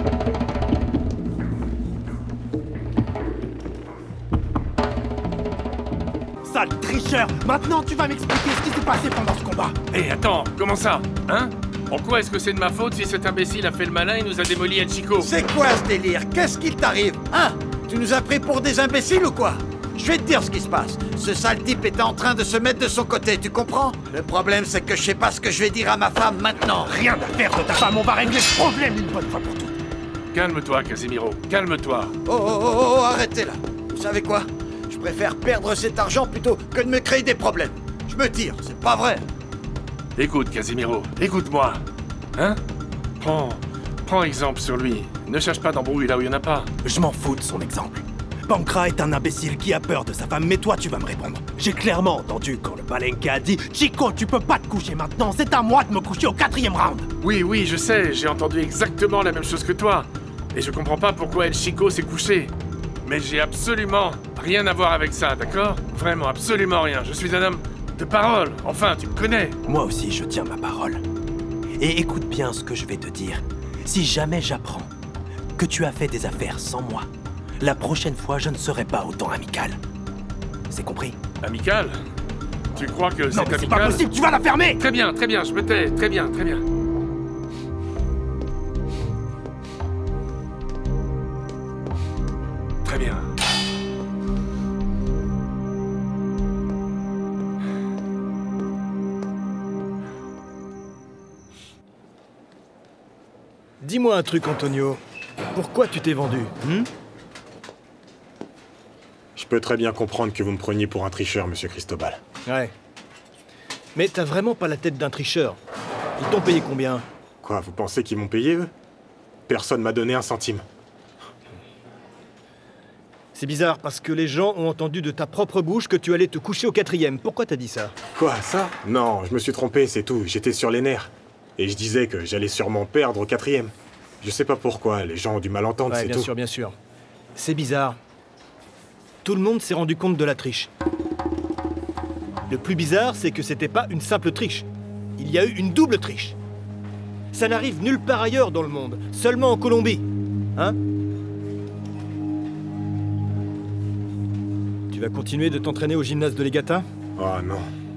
Speaker 13: Sale tricheur! Maintenant, tu vas m'expliquer ce qui s'est passé pendant ce combat!
Speaker 9: Hé, attends, comment ça? Hein? En quoi est-ce que c'est de ma faute si cet imbécile a fait le malin et nous a démoli El Chico?
Speaker 14: C'est quoi ce délire? Qu'est-ce qu'il t'arrive? Hein? Tu nous as pris pour des imbéciles ou quoi? Je vais te dire ce qui se passe. Ce sale type était en train de se mettre de son côté, tu comprends? Le problème, c'est que je sais pas ce que je vais dire à ma femme maintenant.
Speaker 13: Rien à faire de ta femme, on va régler ce problème une bonne fois pour toutes!
Speaker 9: Calme-toi, Casimiro, calme-toi.
Speaker 14: Oh, arrêtez là. Vous savez quoi? Je préfère perdre cet argent plutôt que de me créer des problèmes. Je me tire, c'est pas vrai.
Speaker 9: Écoute, Casimiro, écoute-moi. Hein? Prends exemple sur lui. Ne cherche pas d'embrouille là où il n'y en a pas.
Speaker 13: Je m'en fous de son exemple. Pancra est un imbécile qui a peur de sa femme, mais toi tu vas me répondre. J'ai clairement entendu quand le Palenque a dit « Chico, tu peux pas te coucher maintenant, c'est à moi de me coucher au 4e round !»
Speaker 9: Oui, je sais, j'ai entendu exactement la même chose que toi. Et je comprends pas pourquoi El Chico s'est couché. Mais j'ai absolument rien à voir avec ça, d'accord? Vraiment, absolument rien. Je suis un homme de parole. Enfin, tu me connais.
Speaker 2: Moi aussi, je tiens ma parole. Et écoute bien ce que je vais te dire. Si jamais j'apprends que tu as fait des affaires sans moi, la prochaine fois, je ne serai pas autant amical. C'est compris?
Speaker 9: Amical? Tu crois que c'est amical?
Speaker 13: C'est pas possible, tu vas la fermer!
Speaker 9: Très bien, je me tais. Très bien. Très bien.
Speaker 12: Dis-moi un truc, Antonio. Pourquoi tu t'es vendu,
Speaker 1: Je peux très bien comprendre que vous me preniez pour un tricheur, monsieur Cristobal.
Speaker 12: Ouais. Mais t'as vraiment pas la tête d'un tricheur. Ils t'ont payé combien?
Speaker 1: Quoi, vous pensez qu'ils m'ont payé, eux? Personne m'a donné un centime.
Speaker 12: C'est bizarre, parce que les gens ont entendu de ta propre bouche que tu allais te coucher au 4e. Pourquoi t'as dit ça?
Speaker 1: Quoi, ça? Non, je me suis trompé, c'est tout. J'étais sur les nerfs. Et je disais que j'allais sûrement perdre au 4e. Je sais pas pourquoi, les gens ont du mal entendre, c'est tout.
Speaker 12: Bien sûr. C'est bizarre. Tout le monde s'est rendu compte de la triche. Le plus bizarre, c'est que c'était pas une simple triche. Il y a eu une double triche. Ça n'arrive nulle part ailleurs dans le monde, seulement en Colombie. Hein? Tu vas continuer de t'entraîner au gymnase de Legata?
Speaker 1: Oh non.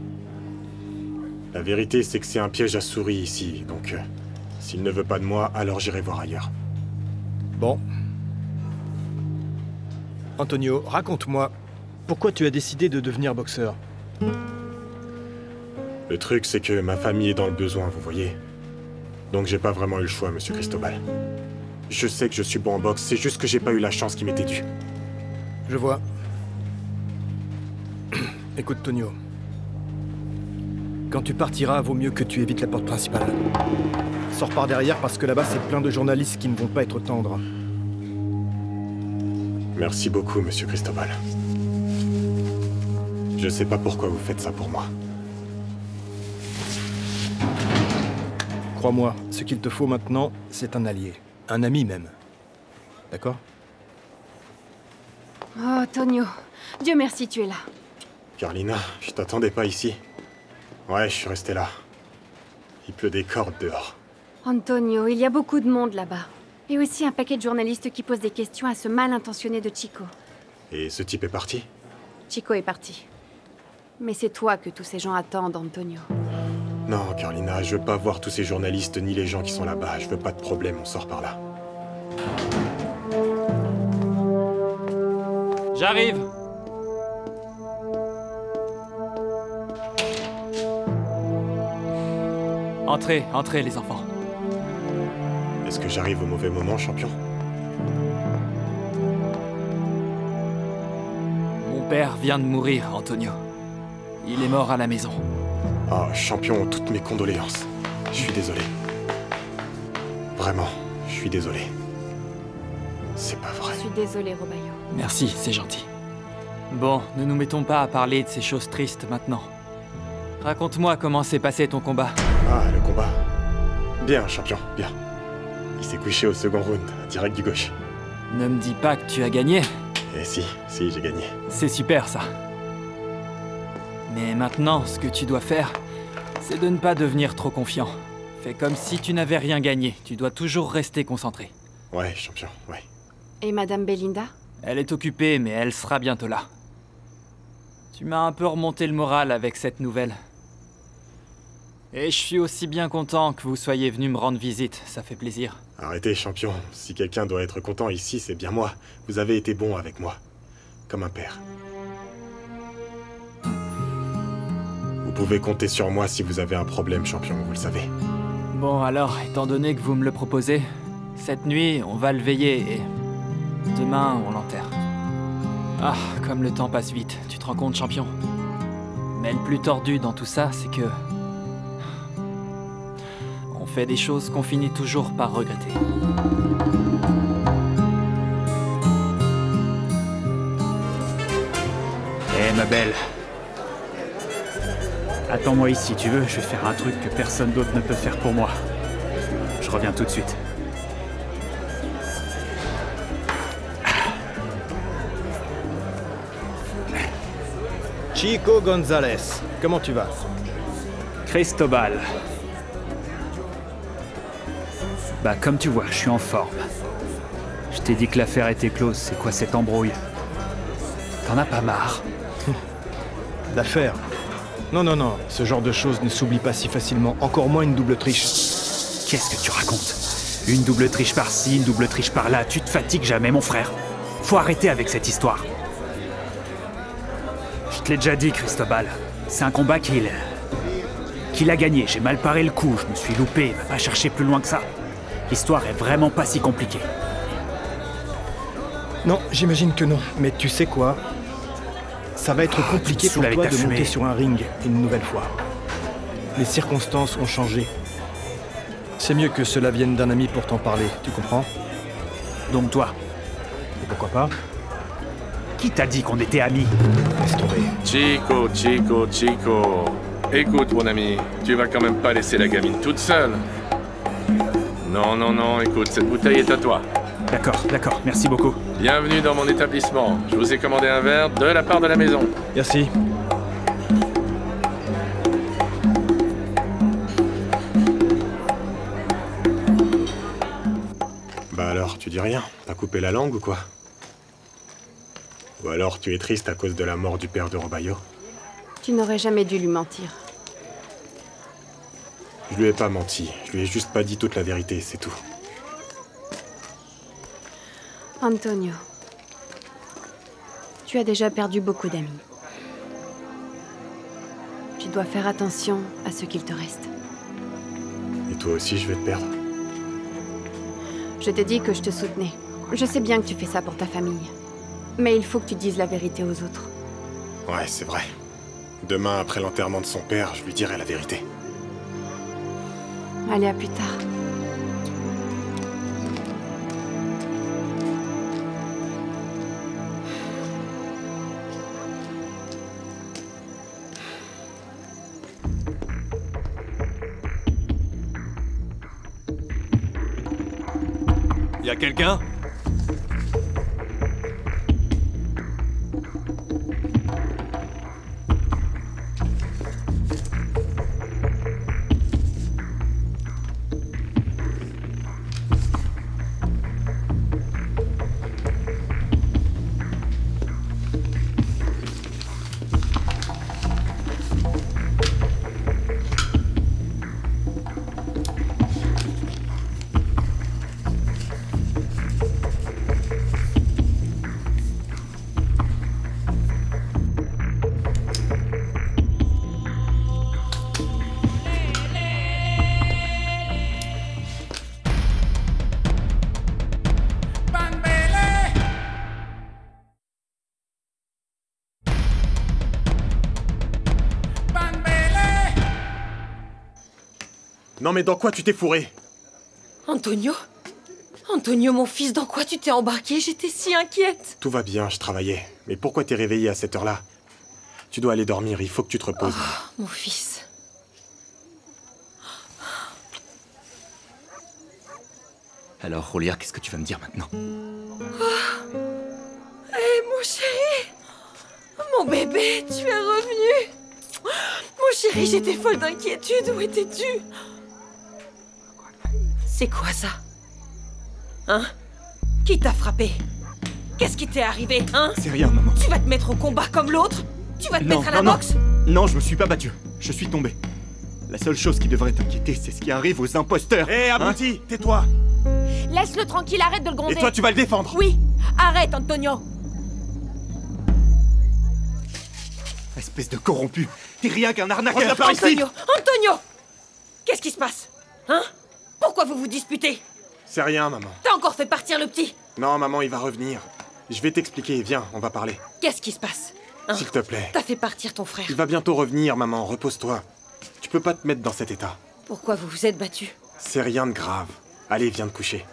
Speaker 1: La vérité, c'est que c'est un piège à souris ici, donc... s'il ne veut pas de moi, alors j'irai voir ailleurs.
Speaker 12: Bon. Antonio, raconte-moi, pourquoi tu as décidé de devenir boxeur?
Speaker 1: Le truc, c'est que ma famille est dans le besoin, vous voyez. Donc j'ai pas vraiment eu le choix, monsieur Cristobal. Je sais que je suis bon en boxe, c'est juste que j'ai pas eu la chance qui m'était due.
Speaker 12: Je vois. Écoute, Tonio. Quand tu partiras, vaut mieux que tu évites la porte principale. Sors par derrière parce que là-bas, c'est plein de journalistes qui ne vont pas être tendres.
Speaker 1: Merci beaucoup, monsieur Cristobal. Je sais pas pourquoi vous faites ça pour moi.
Speaker 12: Crois-moi, ce qu'il te faut maintenant, c'est un allié. Un ami même. D'accord?
Speaker 5: Oh, Tonio. Dieu merci, tu es là.
Speaker 1: Carlina, je t'attendais pas ici. Ouais, je suis resté là. Il pleut des cordes dehors.
Speaker 5: Antonio, il y a beaucoup de monde là-bas. Et aussi un paquet de journalistes qui posent des questions à ce mal intentionné de Chico.
Speaker 1: Et ce type est parti?
Speaker 5: Chico est parti. Mais c'est toi que tous ces gens attendent, Antonio.
Speaker 1: Non, Carlina, je veux pas voir tous ces journalistes ni les gens qui sont là-bas. Je veux pas de problème, on sort par là.
Speaker 7: J'arrive. Entrez, entrez les enfants.
Speaker 1: Est-ce que j'arrive au mauvais moment, champion?
Speaker 7: Mon père vient de mourir, Antonio. Il est mort à la maison.
Speaker 1: Oh, champion, toutes mes condoléances. Je suis désolé. Vraiment, je suis désolé. C'est pas vrai.
Speaker 5: Je suis désolée, Robayo.
Speaker 7: Merci, c'est gentil. Bon, ne nous mettons pas à parler de ces choses tristes maintenant. Raconte-moi comment s'est passé ton combat.
Speaker 1: Ah, le combat. Bien, champion, bien. Il s'est couché au second round, direct du gauche.
Speaker 7: Ne me dis pas que tu as gagné.
Speaker 1: Eh si, j'ai gagné.
Speaker 7: C'est super, ça. Mais maintenant, ce que tu dois faire, c'est de ne pas devenir trop confiant. Fais comme si tu n'avais rien gagné. Tu dois toujours rester concentré.
Speaker 1: Ouais, champion, ouais.
Speaker 5: Et Madame Belinda?
Speaker 7: Elle est occupée, mais elle sera bientôt là. Tu m'as un peu remonté le moral avec cette nouvelle. Et je suis aussi bien content que vous soyez venu me rendre visite, ça fait plaisir.
Speaker 1: Arrêtez, champion. Si quelqu'un doit être content ici, c'est bien moi. Vous avez été bon avec moi. Comme un père. Vous pouvez compter sur moi si vous avez un problème, champion, vous le savez.
Speaker 7: Bon alors, étant donné que vous me le proposez, cette nuit, on va le veiller et... demain, on l'enterre. Ah, comme le temps passe vite, tu te rends compte, champion? Mais le plus tordu dans tout ça, c'est que... on fait des choses qu'on finit toujours par regretter.
Speaker 15: Eh, ma belle. Attends-moi ici, tu veux, je vais faire un truc que personne d'autre ne peut faire pour moi. Je reviens tout de suite.
Speaker 12: Chico González, comment tu vas?
Speaker 15: Cristobal. Bah, comme tu vois, je suis en forme. Je t'ai dit que l'affaire était close, c'est quoi cette embrouille? T'en as pas marre?
Speaker 12: L'affaire? Non, non, non, ce genre de choses ne s'oublie pas si facilement, encore moins une double triche.
Speaker 15: Qu'est-ce que tu racontes? Une double triche par-ci, une double triche par-là, tu te fatigues jamais, mon frère. Faut arrêter avec cette histoire. Je te l'ai déjà dit, Cristobal. C'est un combat qu'il a gagné. J'ai mal paré le coup, je me suis loupé, va pas chercher plus loin que ça. L'histoire est vraiment pas si compliquée.
Speaker 12: Non, j'imagine que non, mais tu sais quoi? Ça va être compliqué pour toi de monter sur un ring une nouvelle fois. Les circonstances ont changé. C'est mieux que cela vienne d'un ami pour t'en parler, tu comprends?
Speaker 15: Donc toi?
Speaker 12: Et pourquoi pas?
Speaker 15: Qui t'a dit qu'on était amis?
Speaker 12: Laisse tomber.
Speaker 9: Chico. Écoute, mon ami, tu vas quand même pas laisser la gamine toute seule. Non, écoute, cette bouteille est à toi.
Speaker 15: D'accord, merci beaucoup.
Speaker 9: Bienvenue dans mon établissement. Je vous ai commandé un verre de la part de la maison.
Speaker 12: Merci.
Speaker 1: Bah alors, tu dis rien? T'as coupé la langue ou quoi? Ou alors tu es triste à cause de la mort du père de Robayo?
Speaker 5: Tu n'aurais jamais dû lui mentir.
Speaker 1: Je lui ai pas menti. Je lui ai juste pas dit toute la vérité, c'est tout.
Speaker 5: Antonio, tu as déjà perdu beaucoup d'amis. Tu dois faire attention à ce qu'il te reste.
Speaker 1: Et toi aussi, je vais te perdre.
Speaker 5: Je t'ai dit que je te soutenais. Je sais bien que tu fais ça pour ta famille. Mais il faut que tu dises la vérité aux autres.
Speaker 1: Ouais, c'est vrai. Demain, après l'enterrement de son père, je lui dirai la vérité.
Speaker 5: Allez, à plus tard.
Speaker 2: Y a quelqu'un?
Speaker 1: Non mais dans quoi tu t'es fourré?
Speaker 6: Antonio? Antonio, mon fils, dans quoi tu t'es embarqué? J'étais si inquiète.
Speaker 1: Tout va bien, je travaillais. Mais pourquoi t'es réveillé à cette heure-là? Tu dois aller dormir, il faut que tu te reposes.
Speaker 6: Oh, mon fils.
Speaker 3: Alors, Julia, qu'est-ce que tu vas me dire maintenant?
Speaker 6: Hé, mon chéri! Mon bébé, tu es revenu! Mon chéri, j'étais folle d'inquiétude. Où étais-tu? C'est quoi ça? Hein? Qui t'a frappé? Qu'est-ce qui t'est arrivé, hein?
Speaker 3: C'est rien, maman.
Speaker 6: Tu vas te mettre au combat comme l'autre? Tu vas te mettre à la boxe?
Speaker 3: Non, je me suis pas battu. Je suis tombé. La seule chose qui devrait t'inquiéter, c'est ce qui arrive aux imposteurs.
Speaker 1: Hé, abruti, tais-toi!
Speaker 4: Laisse-le tranquille, arrête de le gronder.
Speaker 1: Et toi, tu vas le défendre?
Speaker 4: Oui, arrête, Antonio.
Speaker 3: Espèce de corrompu. T'es rien qu'un arnaqueur par ici.
Speaker 6: Antonio! Antonio! Qu'est-ce qui se passe? Hein? Pourquoi vous vous disputez?
Speaker 1: C'est rien, maman.
Speaker 6: T'as encore fait partir le petit?
Speaker 1: Non, maman, il va revenir. Je vais t'expliquer, viens, on va parler.
Speaker 6: Qu'est-ce qui se passe? Hein?
Speaker 1: S'il te plaît.
Speaker 6: T'as fait partir ton frère.
Speaker 1: Il va bientôt revenir, maman, repose-toi. Tu peux pas te mettre dans cet état.
Speaker 6: Pourquoi vous vous êtes battu?
Speaker 1: C'est rien de grave. Allez, viens te coucher.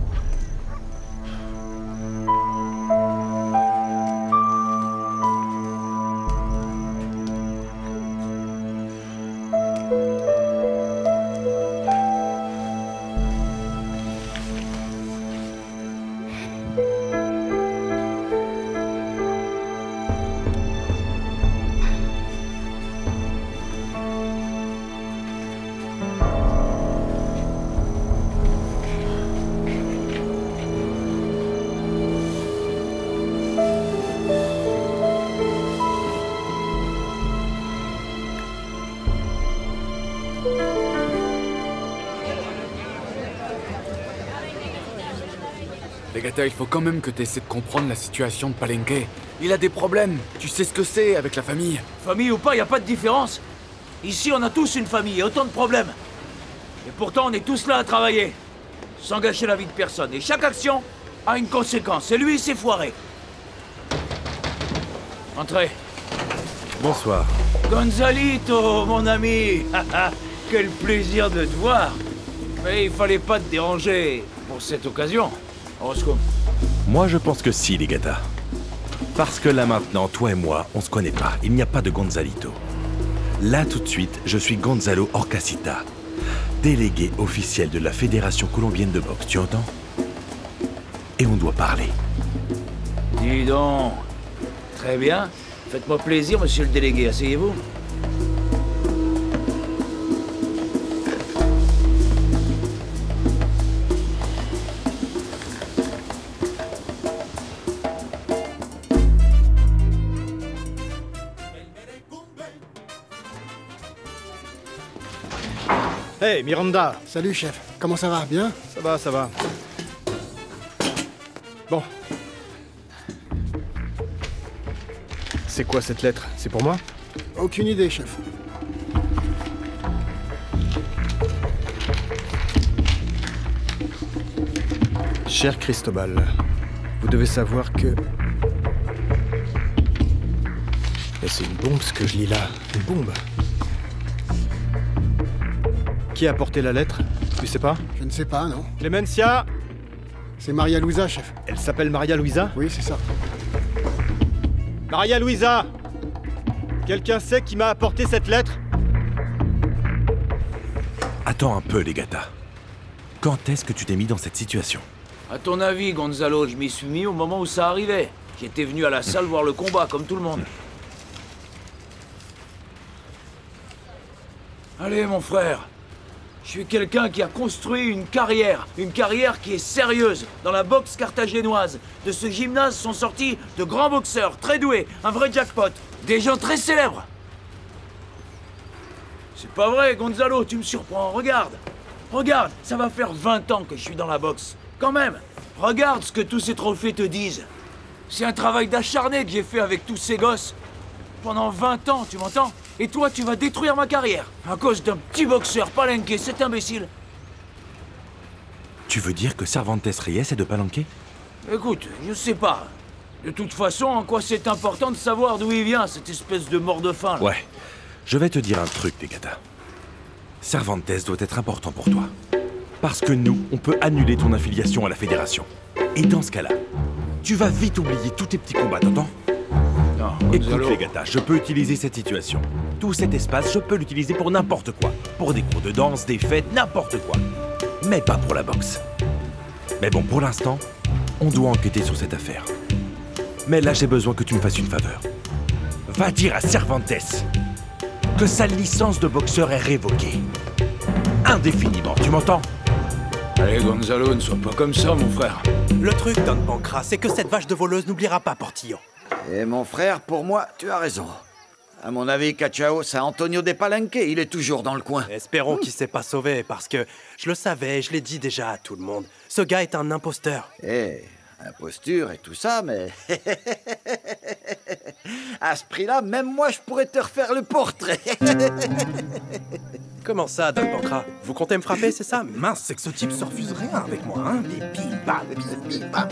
Speaker 3: Legata, il faut quand même que tu essaies de comprendre la situation de Palenque. Il a des problèmes. Tu sais ce que c'est avec la famille.
Speaker 10: Famille ou pas, y a pas de différence. Ici, on a tous une famille et autant de problèmes. Et pourtant, on est tous là à travailler. Sans gâcher la vie de personne. Et chaque action a une conséquence. Et lui, il s'est foiré. Entrez.
Speaker 2: Bonsoir.
Speaker 10: Gonzalito, mon ami. Quel plaisir de te voir. Mais il fallait pas te déranger pour cette occasion. Roscoe.
Speaker 13: Moi, je pense que si, Legata. Parce que là maintenant, toi et moi, on se connaît pas. Il n'y a pas de Gonzalito. Là, tout de suite, je suis Gonzalo Orcasita, délégué officiel de la Fédération colombienne de boxe. Tu entends? Et on doit parler.
Speaker 10: Dis donc. Très bien. Faites-moi plaisir, monsieur le délégué. Asseyez-vous.
Speaker 12: Hey, Miranda.
Speaker 16: Salut, chef. Comment ça va? Bien?
Speaker 12: Ça va, ça va. Bon. C'est quoi cette lettre? C'est pour moi?
Speaker 16: Aucune idée, chef.
Speaker 12: Cher Cristobal, vous devez savoir que... Et c'est une bombe ce que je lis là. Une bombe. Qui a apporté la lettre? Tu sais pas?
Speaker 16: Je ne sais pas, non.
Speaker 12: Clémencia!
Speaker 16: C'est Maria Luisa, chef.
Speaker 12: Elle s'appelle Maria Luisa?
Speaker 16: Oui, c'est ça.
Speaker 12: Maria Luisa! Quelqu'un sait qui m'a apporté cette lettre?
Speaker 13: Attends un peu, Legata. Quand est-ce que tu t'es mis dans cette situation?
Speaker 10: À ton avis, Gonzalo, je m'y suis mis au moment où ça arrivait. J'étais venu à la salle voir le combat, comme tout le monde. Allez, mon frère. Je suis quelqu'un qui a construit une carrière qui est sérieuse, dans la boxe carthaginoise. De ce gymnase sont sortis de grands boxeurs, très doués, un vrai jackpot, des gens très célèbres. C'est pas vrai, Gonzalo, tu me surprends, regarde. Regarde, ça va faire 20 ans que je suis dans la boxe. Quand même, regarde ce que tous ces trophées te disent. C'est un travail d'acharné que j'ai fait avec tous ces gosses. Pendant 20 ans, tu m'entends? Et toi, tu vas détruire ma carrière, à cause d'un petit boxeur palenqué, cet imbécile.
Speaker 13: Tu veux dire que Cervantes Reyes est de Palenque?
Speaker 10: Écoute, je sais pas. De toute façon, en quoi c'est important de savoir d'où il vient, cette espèce de mort de faim, là?
Speaker 13: Ouais, je vais te dire un truc, Legata. Cervantes doit être important pour toi. Parce que nous, on peut annuler ton affiliation à la Fédération. Et dans ce cas-là, tu vas vite oublier tous tes petits combats, t'entends?
Speaker 10: Non,
Speaker 13: écoute, Legata, je peux utiliser cette situation. Tout cet espace, je peux l'utiliser pour n'importe quoi. Pour des cours de danse, des fêtes, n'importe quoi. Mais pas pour la boxe. Mais bon, pour l'instant, on doit enquêter sur cette affaire. Mais là, j'ai besoin que tu me fasses une faveur. Va dire à Cervantes que sa licence de boxeur est révoquée. Indéfiniment, tu m'entends?
Speaker 10: Allez, Gonzalo, ne sois pas comme ça, mon frère.
Speaker 2: Le truc, Don Pancras, c'est que cette vache de voleuse n'oubliera pas Portillo.
Speaker 14: Et mon frère, pour moi, tu as raison. À mon avis, Cachao, c'est Antonio de Palenque, il est toujours dans le coin.
Speaker 2: Espérons qu'il s'est pas sauvé, parce que je le savais, je l'ai dit déjà à tout le monde. Ce gars est un imposteur.
Speaker 14: Eh, imposture et tout ça, mais... à ce prix-là, même moi, je pourrais te refaire le portrait.
Speaker 2: Comment ça, Don Pancras? Vous comptez me frapper, c'est ça? Mince, c'est que ce type se refuse rien avec moi, hein? Les bim-bam, bim-bam.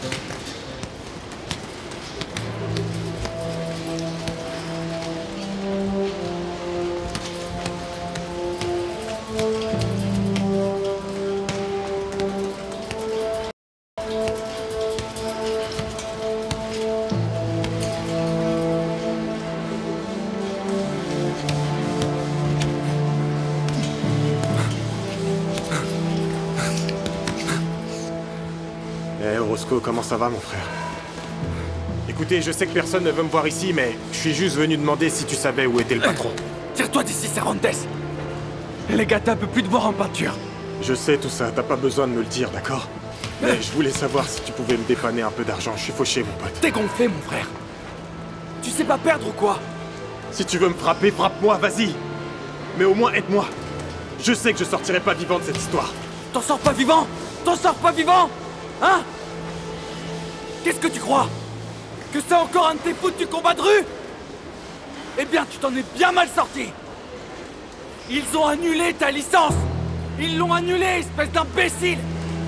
Speaker 1: Roscoe, comment ça va, mon frère? Écoutez, je sais que personne ne veut me voir ici, mais je suis juste venu demander si tu savais où était le patron.
Speaker 3: Tire-toi d'ici, Cervantes! Legata peut plus te voir en peinture.
Speaker 1: Je sais tout ça, t'as pas besoin de me le dire, d'accord? Mais je voulais savoir si tu pouvais me dépanner un peu d'argent, je suis fauché, mon pote.
Speaker 3: T'es gonflé, mon frère. Tu sais pas perdre ou quoi?
Speaker 1: Si tu veux me frapper, frappe-moi, vas-y! Mais au moins aide-moi! Je sais que je sortirai pas vivant de cette histoire.
Speaker 3: T'en sors pas vivant? T'en sors pas vivant? Hein? Qu'est-ce que tu crois? Que c'est encore un de tes foutus combats de rue? Eh bien, tu t'en es bien mal sorti! Ils ont annulé ta licence! Ils l'ont annulée, espèce d'imbécile!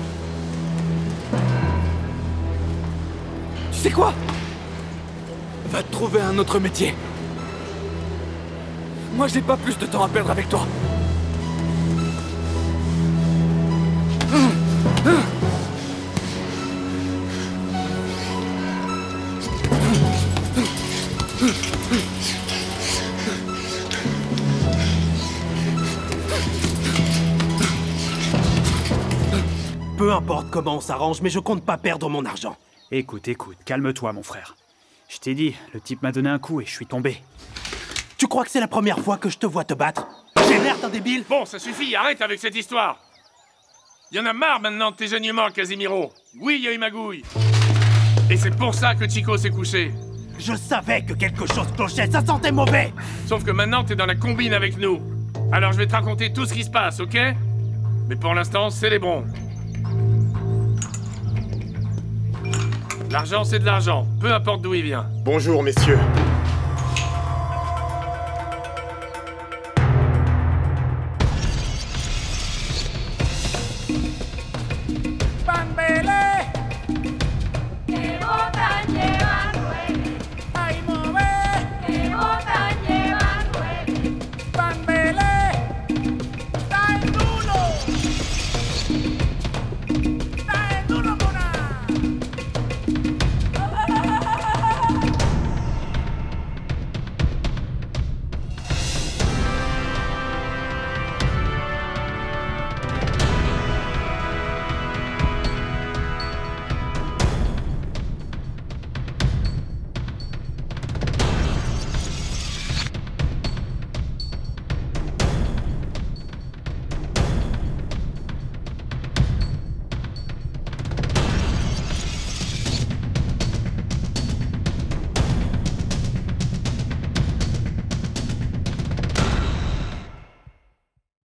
Speaker 3: Tu sais quoi? Va te trouver un autre métier. Moi, j'ai pas plus de temps à perdre avec toi.
Speaker 2: Peu importe comment on s'arrange, mais je compte pas perdre mon argent.
Speaker 15: Écoute, calme-toi, mon frère. Je t'ai dit, le type m'a donné un coup et je suis tombé.
Speaker 2: Tu crois que c'est la première fois que je te vois te battre? J'ai l'air d'un débile.
Speaker 9: Bon, ça suffit, arrête avec cette histoire. Y en a marre maintenant de tes gênements, Casimiro. Oui, il y a eu magouille. Et c'est pour ça que Chico s'est couché.
Speaker 2: Je savais que quelque chose clochait, ça sentait mauvais.
Speaker 9: Sauf que maintenant, t'es dans la combine avec nous. Alors je vais te raconter tout ce qui se passe, ok? Mais pour l'instant, c'est les bons. L'argent, c'est de l'argent, peu importe d'où il vient.
Speaker 1: Bonjour, messieurs.